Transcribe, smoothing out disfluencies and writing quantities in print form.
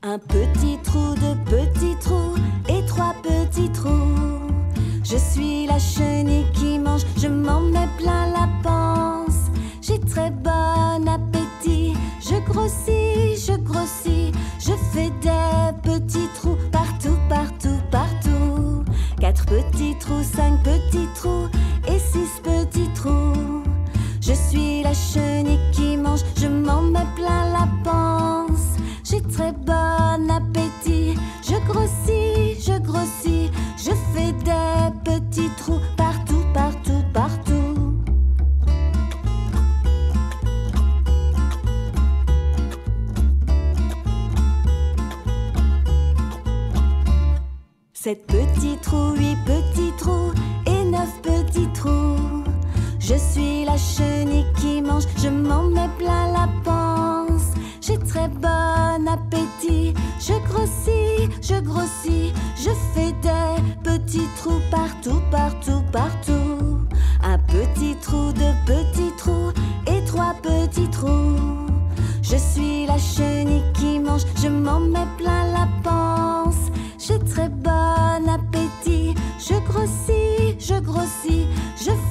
Un petit trou, deux petits trous et trois petits trous. Je suis la chenille qui mange, je m'en mets plein la panse. J'ai très bon appétit, je grossis, je fais des petits trous partout, partout, partout. 4 petits trous, 5 petits trous et 6 petits trous. Je suis la chenille qui mange, je m'en mets plein la panse. J'ai très bon appétit, je grossis, je fais des petits trous partout, partout, partout. Sept petits trous, 8 petits trous et 9 petits trous. Je suis la chenille qui mange, je m'en mets plein la panse. J'ai très bon appétit, je grossis, je fais des petits trous partout, partout, partout. Un petit trou, 2 petits trous et 3 petits trous. Je suis la chenille qui mange, je m'en mets plein la panse. J'ai très bon appétit, je grossis, je